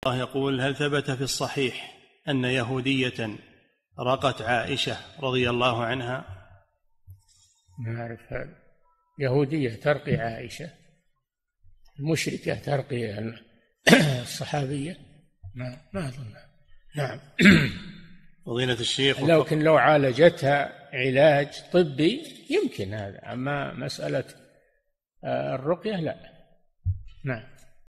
الله يقول: هل ثبت في الصحيح أن يهودية رقت عائشة رضي الله عنها؟ ما أعرف هذا. يهودية ترقي عائشة؟ المشركة ترقي الصحابية؟ ما أظن. نعم. فضيلة الشيخ، لكن لو عالجتها علاج طبي يمكن هذا، أما مسألة الرقية لا. نعم.